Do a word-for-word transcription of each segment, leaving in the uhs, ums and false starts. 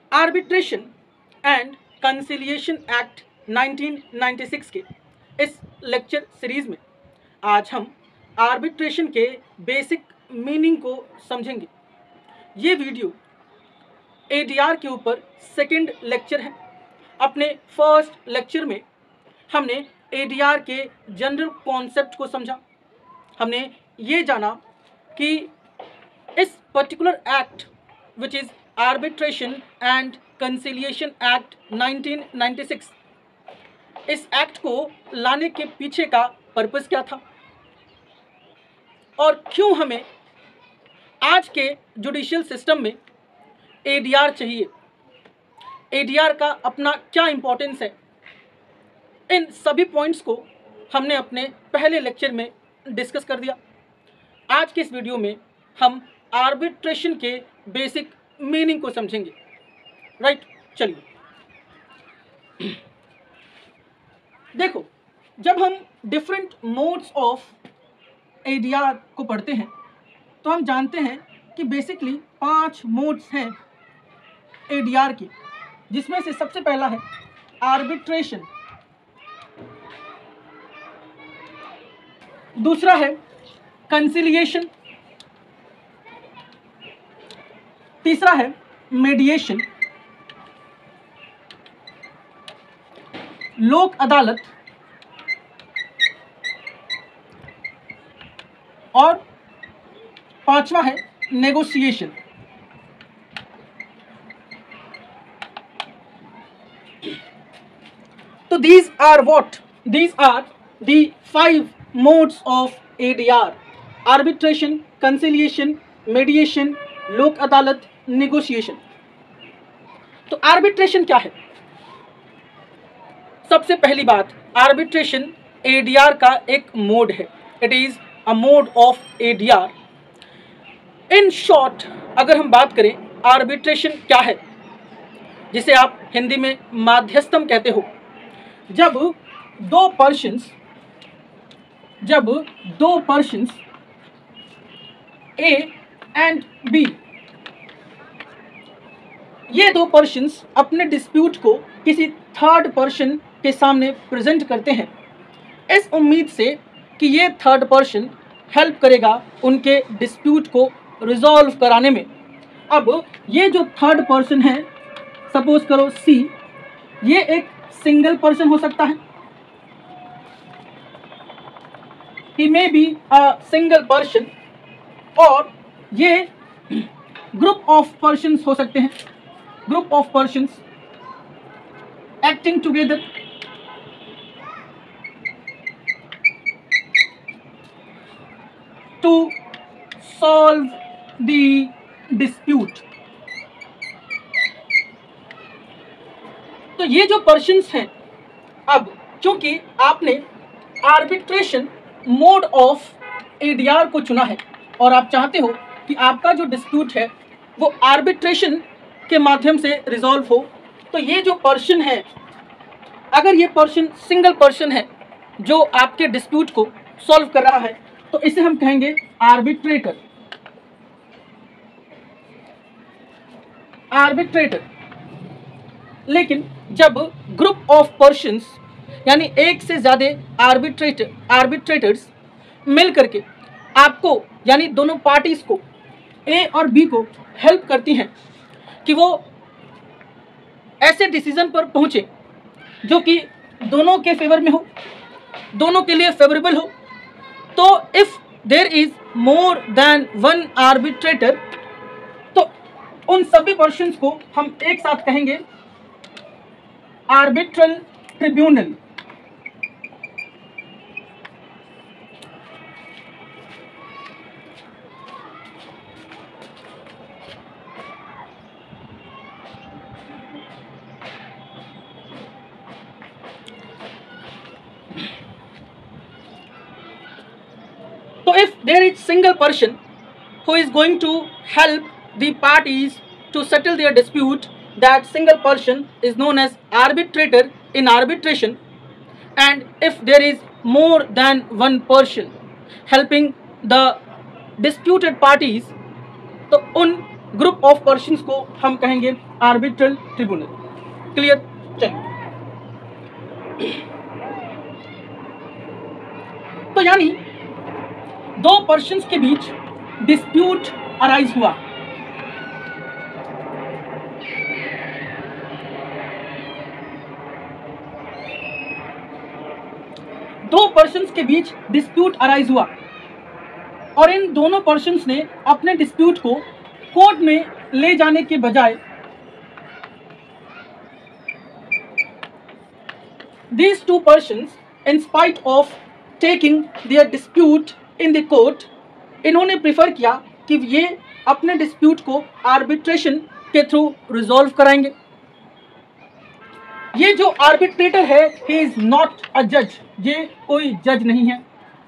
Arbitration and conciliation act nineteen ninety six के इस lecture series में आज हम आर्बिट्रेशन के बेसिक मीनिंग को समझेंगे। ये वीडियो एडीआर के ऊपर सेकंड लेक्चर है। अपने फर्स्ट लेक्चर में हमने एडीआर के जनरल कॉन्सेप्ट को समझा। हमने ये जाना कि इस particular act which is arbitration and conciliation act nineteen ninety six, इस एक्ट को लाने के पीछे का पर्पस क्या था और क्यों हमें आज के जुडिशियल सिस्टम में एडीआर चाहिए, एडीआर का अपना क्या इम्पोर्टेंस है। इन सभी पॉइंट्स को हमने अपने पहले लेक्चर में डिस्कस कर दिया। आज के इस वीडियो में हम आर्बिट्रेशन के बेसिक मीनिंग को समझेंगे। राइट, चलिए देखो, जब हम डिफरेंट मोड्स ऑफ एडीआर को पढ़ते हैं तो हम जानते हैं कि बेसिकली पांच मोड्स हैं एडीआर के, जिसमें से सबसे पहला है आर्बिट्रेशन, दूसरा है कंसिलिएशन, तीसरा है मीडिएशन, लोक अदालत और पांचवा है नेगोशिएशन। तो these are what? These are the five modes of A D R: arbitration, conciliation, mediation, लोक अदालत, नेगोशिएशन। तो आर्बिट्रेशन क्या है? सबसे पहली बात, आर्बिट्रेशन एडीआर का एक मोड है। It is a mode of ADR. In short अगर हम बात करें आर्बिट्रेशन क्या है, जिसे आप हिंदी में माध्यस्थम कहते हो, जब दो पर्सन्स जब दो पर्सन्स ए एंड बी, ये दो पर्सन्स अपने डिस्प्यूट को किसी थर्ड पर्सन के सामने प्रेजेंट करते हैं, इस उम्मीद से कि ये थर्ड पर्सन हेल्प करेगा उनके डिस्प्यूट को रिजॉल्व कराने में। अब ये जो थर्ड पर्सन है, सपोज करो सी, ये एक सिंगल पर्सन हो सकता है, he may be a single person, और ये ग्रुप ऑफ पर्सन्स हो सकते हैं, group of persons acting together to solve the dispute. तो ये जो पर्सन्स हैं, अब चूंकि आपने आर्बिट्रेशन मोड ऑफ एडीआर को चुना है और आप चाहते हो कि आपका जो डिस्प्यूट है वो आर्बिट्रेशन के माध्यम से रिजॉल्व हो, तो ये जो पर्सन है, अगर ये पर्सन सिंगल पर्सन है जो आपके डिस्प्यूट को सॉल्व कर रहा है, तो इसे हम कहेंगे आर्बिट्रेटर। आर्बिट्रेटर। लेकिन जब ग्रुप ऑफ पर्सन्स यानी एक से ज़्यादा आर्बिट्रेटर आर्बिट्रेटर्स मिल करके आपको यानी दोनों पार्टीज को, ए और बी को हेल्प करती हैं कि वो ऐसे डिसीजन पर पहुंचे जो कि दोनों के फेवर में हो, दोनों के लिए फेवरेबल हो, तो if there is more than one arbitrator, तो उन सभी पर्सन्स को हम एक साथ कहेंगे arbitral tribunal. So if there is single person who is going to help the parties to settle their dispute, that single person is known as arbitrator in arbitration. And if there is more than one person helping the disputed parties, तो उन group of persons को हम कहेंगे arbitral tribunal. Clear? चलिए, तो यानी दो persons के बीच डिस्प्यूट अराइज हुआ, दो पर्सन्स के बीच डिस्प्यूट अराइज हुआ और इन दोनों पर्सन्स ने अपने डिस्प्यूट को कोर्ट में ले जाने के बजाय these two persons, in spite of taking their dispute in the court, इन्होंने प्रिफर किया कि ये अपने डिस्प्यूट को आर्बिट्रेशन के थ्रू रिजॉल्व कराएंगे। ये जो आर्बिट्रेटर है, he is not a judge, ये कोई जज नहीं है,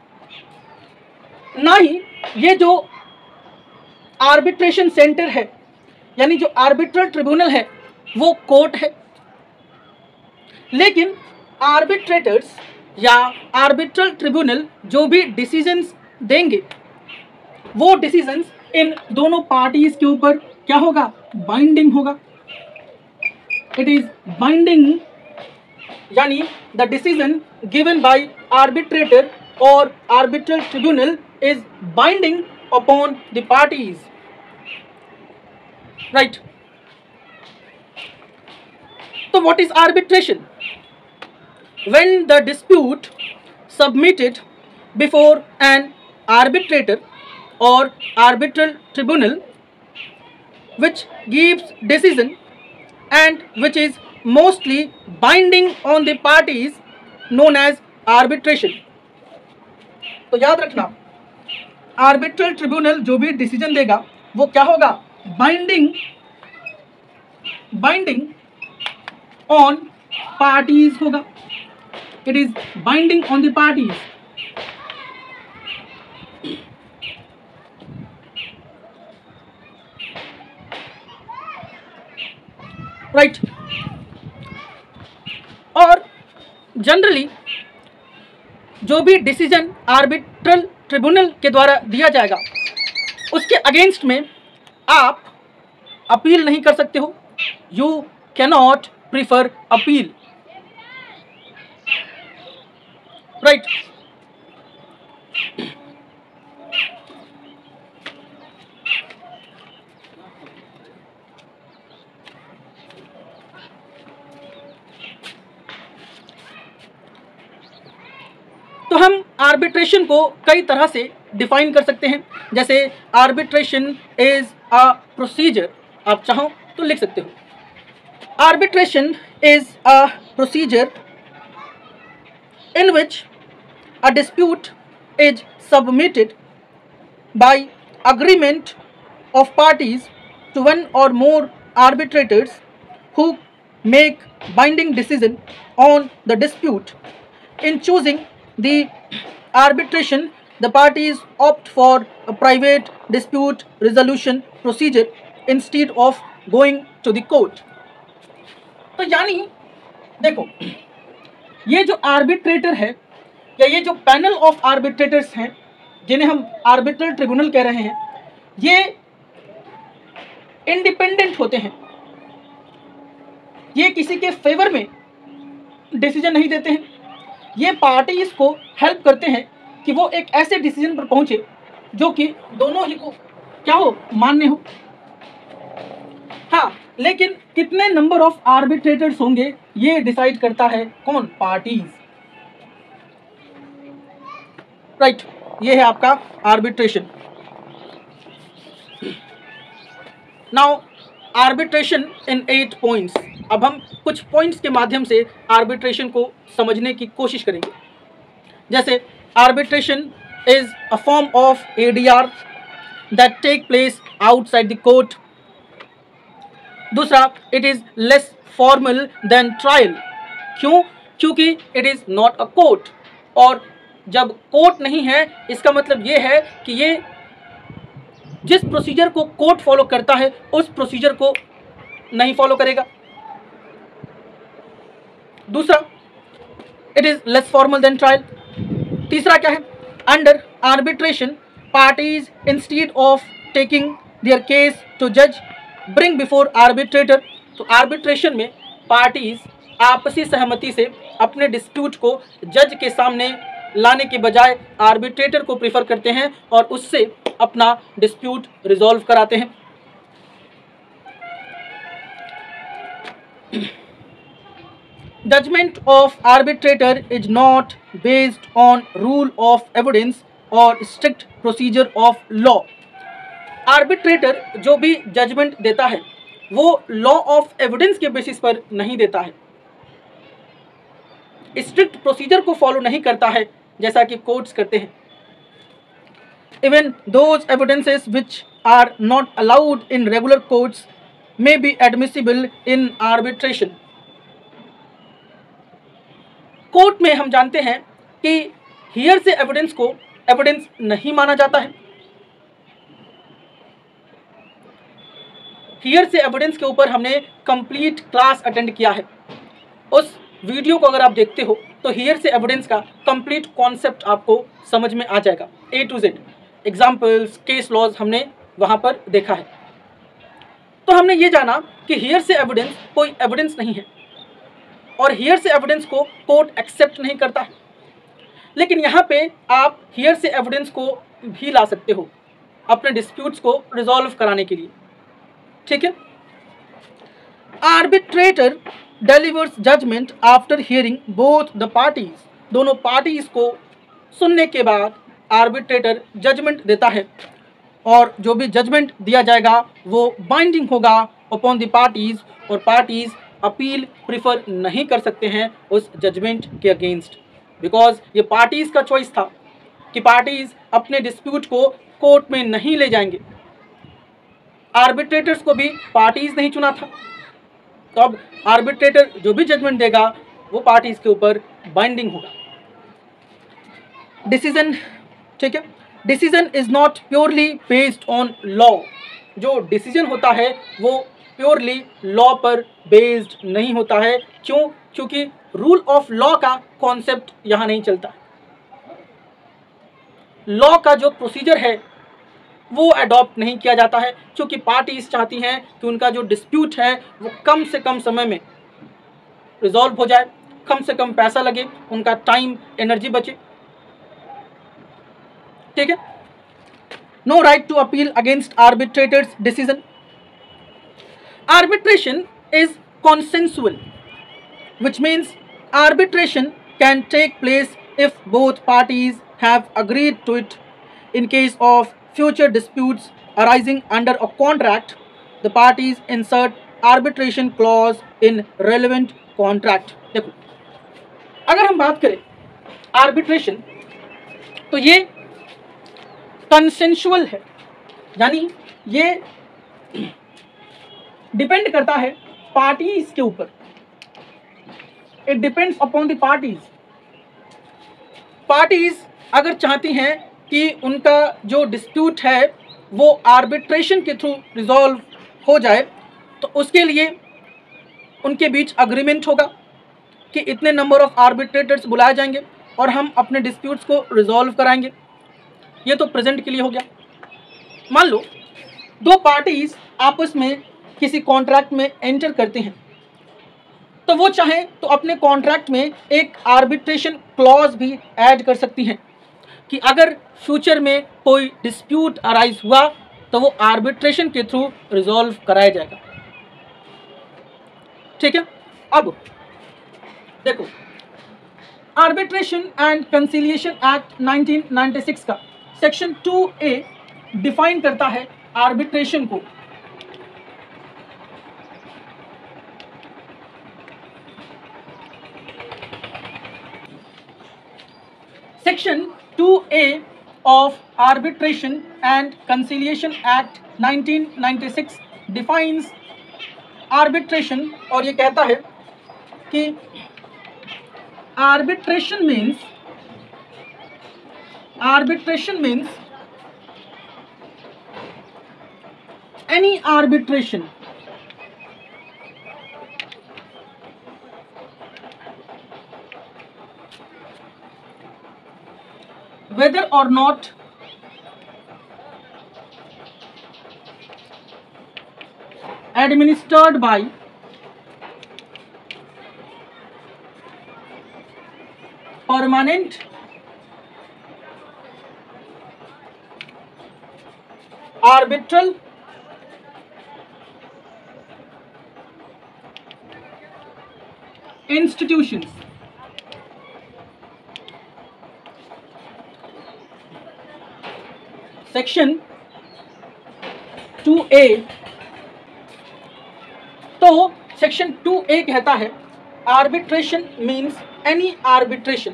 ना ही ये जो आर्बिट्रेशन सेंटर है यानी जो आर्बिट्रल ट्रिब्यूनल है वो कोर्ट है। लेकिन आर्बिट्रेटर्स या आर्बिट्रल ट्रिब्यूनल जो भी डिसीजंस देंगे वो डिसीजंस इन दोनों पार्टीज के ऊपर क्या होगा? बाइंडिंग होगा। इट इज बाइंडिंग, यानी the decision given by arbitrator और arbitral tribunal is binding upon the parties, right? तो what is arbitration? When the dispute submitted before an arbitrator or arbitral tribunal which gives decision and which is mostly binding on the parties known as arbitration. तो याद रखना, arbitral tribunal जो भी decision देगा वो क्या होगा? बाइंडिंग बाइंडिंग ऑन पार्टीज होगा। It is binding on the parties. Right? और जनरली जो भी डिसीजन आर्बिट्रल ट्रिब्यूनल के द्वारा दिया जाएगा उसके अगेंस्ट में आप अपील नहीं कर सकते हो। You can not prefer appeal, right? तो हम आर्बिट्रेशन को कई तरह से डिफाइन कर सकते हैं, जैसे आर्बिट्रेशन इज अ प्रोसीजर, आप चाहो तो लिख सकते हो। Arbitration is a procedure in which a dispute is submitted by agreement of parties to one or more arbitrators who make binding decision on the dispute. In choosing the arbitration, the parties opt for a private dispute resolution procedure instead of going to the court. तो यानी देखो, ये जो arbitrator है या ये जो panel of arbitrators हैं जिन्हें हम आर्बिट्रल ट्रिब्यूनल कह रहे हैं, ये इंडिपेंडेंट होते हैं। ये किसी के फेवर में डिसीजन नहीं देते हैं, ये पार्टीज को हेल्प करते हैं कि वो एक ऐसे डिसीजन पर पहुंचे जो कि दोनों ही को क्या हो? मान्य हो। हाँ, लेकिन कितने नंबर ऑफ आर्बिट्रेटर्स होंगे ये डिसाइड करता है कौन? Parties, right? ये है आपका arbitration. Now arbitration in eight points. अब हम कुछ पॉइंट्स के माध्यम से आर्बिट्रेशन को समझने की कोशिश करेंगे। जैसे arbitration is a form of ADR that take place outside the court. दूसरा, it is less formal than trial. क्यों? क्योंकि it is not a court, और जब कोर्ट नहीं है इसका मतलब ये है कि ये जिस प्रोसीजर को कोर्ट फॉलो करता है उस प्रोसीजर को नहीं फॉलो करेगा। दूसरा, it is less formal than trial. तीसरा क्या है? Under arbitration parties instead of taking their case to जज, ब्रिंग बिफोर आर्बिट्रेटर। तो आर्बिट्रेशन में पार्टीज आपसी सहमति से अपने डिस्प्यूट को जज के सामने लाने के बजाय आर्बिट्रेटर को प्रीफर करते हैं और उससे अपना डिस्प्यूट रिजॉल्व कराते हैं। Judgment of arbitrator is not based on rule of evidence or strict procedure of law. Arbitrator जो भी जजमेंट देता है वो लॉ ऑफ एविडेंस के बेसिस पर नहीं देता है, स्ट्रिक्ट प्रोसीजर को फॉलो नहीं करता है जैसा कि कोर्ट्स करते हैं। Even those evidences which are not allowed in regular courts may be admissible in arbitration. Court में हम जानते हैं कि हियर से एविडेंस को एविडेंस नहीं माना जाता है। हियर से एविडेंस के ऊपर हमने कंप्लीट क्लास अटेंड किया है। उस वीडियो को अगर आप देखते हो तो हियर से एविडेंस का कंप्लीट कॉन्सेप्ट आपको समझ में आ जाएगा, A to Z examples, case laws हमने वहाँ पर देखा है। तो हमने ये जाना कि हियर से एविडेंस कोई एविडेंस नहीं है और हियर से एविडेंस को कोर्ट एक्सेप्ट नहीं करता है, लेकिन यहाँ पे आप हियर से एविडेंस को भी ला सकते हो अपने डिस्प्यूट्स को रिजॉल्व कराने के लिए, ठीक है। Arbitrator delivers judgment after hearing both the parties. दोनों पार्टीज को सुनने के बाद आर्बिट्रेटर जजमेंट देता है और जो भी जजमेंट दिया जाएगा वो बाइंडिंग होगा अपॉन द पार्टीज और पार्टीज अपील प्रिफर नहीं कर सकते हैं उस जजमेंट के अगेंस्ट, बिकॉज ये पार्टीज का चॉइस था कि पार्टीज अपने डिस्प्यूट को कोर्ट में नहीं ले जाएंगे। आर्बिट्रेटर्स को भी पार्टीज नहीं चुना था, तो अब आर्बिट्रेटर जो भी जजमेंट देगा वो पार्टीज के ऊपर बाइंडिंग होगा। डिसीजन, ठीक है, decision is not purely based on law. जो डिसीजन होता है वो प्योरली लॉ पर बेस्ड नहीं होता है। क्यों? क्योंकि रूल ऑफ लॉ का कॉन्सेप्ट यहाँ नहीं चलता। लॉ का जो प्रोसीजर है वो अडॉप्ट नहीं किया जाता है, क्योंकि पार्टीज चाहती हैं कि उनका जो डिस्प्यूट है वो कम से कम समय में रिजॉल्व हो जाए, कम से कम पैसा लगे, उनका टाइम एनर्जी बचे, ठीक है। No right to appeal against arbitrator's decision. Arbitration is consensual, which means arbitration can take place if both parties have agreed to it. In case of future disputes arising under a contract, the parties insert arbitration clause in relevant contract. देखो, अगर हम बात करें arbitration तो ये consensual है, यानी ये डिपेंड करता है पार्टीज के ऊपर। It depends upon the parties. Parties अगर चाहती हैं कि उनका जो डिस्प्यूट है वो आर्बिट्रेशन के थ्रू रिजॉल्व हो जाए, तो उसके लिए उनके बीच अग्रीमेंट होगा कि इतने नंबर ऑफ आर्बिट्रेटर्स बुलाए जाएंगे और हम अपने डिस्प्यूट्स को रिजॉल्व कराएंगे। ये तो प्रेजेंट के लिए हो गया। मान लो दो पार्टीज आपस में किसी कॉन्ट्रैक्ट में एंटर करते हैं, तो वो चाहें तो अपने कॉन्ट्रैक्ट में एक आर्बिट्रेशन क्लॉज भी ऐड कर सकती हैं कि अगर फ्यूचर में कोई डिस्प्यूट अराइज हुआ तो वो आर्बिट्रेशन के थ्रू रिजॉल्व कराया जाएगा, ठीक है। अब देखो, Arbitration and conciliation act nineteen ninety six का सेक्शन टू ए डिफाइन करता है आर्बिट्रेशन को। Section two A of Arbitration and Conciliation Act nineteen ninety six defines arbitration और ये कहता है कि arbitration means arbitration means any arbitration whether or not administered by permanent arbitral institutions. Section two A, तो section two A कहता है arbitration means any arbitration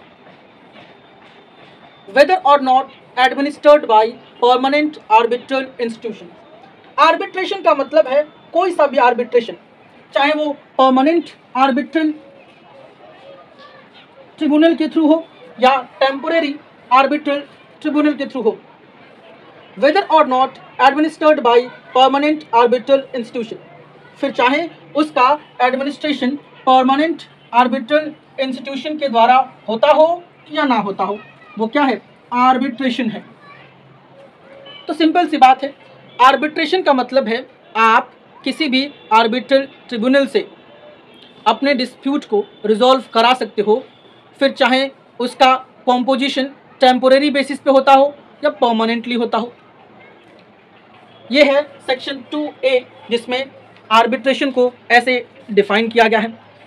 whether or not administered by permanent arbitral institution. Arbitration का मतलब है कोई सा भी arbitration, चाहे वो परमानेंट आर्बिट्रल ट्रिब्यूनल के थ्रू हो या टेम्पोरेरी आर्बिट्रल ट्रिब्यूनल के थ्रू हो, whether or not administered by permanent arbitral institution. फिर चाहे उसका एडमिनिस्ट्रेशन परमानेंट आर्बिट्रल इंस्टीट्यूशन के द्वारा होता हो या ना होता हो, वो क्या है? आर्बिट्रेशन है। तो सिंपल सी बात है, आर्बिट्रेशन का मतलब है आप किसी भी आर्बिट्रल ट्रिब्यूनल से अपने डिस्प्यूट को रिजॉल्व करा सकते हो, फिर चाहे उसका कॉम्पोजिशन टेम्पोरेरी बेसिस पे होता हो या परमानेंटली होता हो। ये है सेक्शन टू ए, जिसमें आर्बिट्रेशन को ऐसे डिफाइन किया गया है।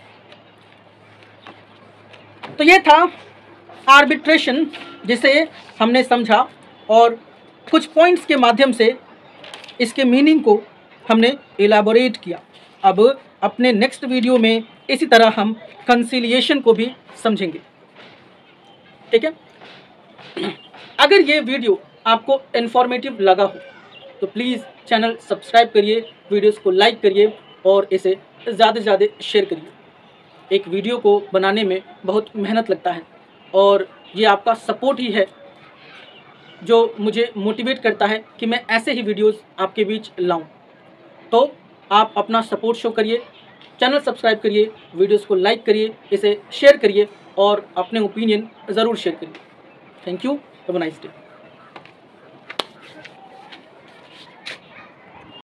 तो ये था आर्बिट्रेशन, जिसे हमने समझा और कुछ पॉइंट्स के माध्यम से इसके मीनिंग को हमने इलाबोरेट किया। अब अपने नेक्स्ट वीडियो में इसी तरह हम कंसिलिएशन को भी समझेंगे। ठीक है, अगर ये वीडियो आपको इन्फॉर्मेटिव लगा हो तो प्लीज़ चैनल सब्सक्राइब करिए, वीडियोस को लाइक करिए और इसे ज़्यादा से ज़्यादा शेयर करिए। एक वीडियो को बनाने में बहुत मेहनत लगता है और ये आपका सपोर्ट ही है जो मुझे मोटिवेट करता है कि मैं ऐसे ही वीडियोस आपके बीच लाऊं। तो आप अपना सपोर्ट शो करिए, चैनल सब्सक्राइब करिए, वीडियोस को लाइक करिए, इसे शेयर करिए और अपने ओपिनियन ज़रूर शेयर करिए। Thank you, have a nice day.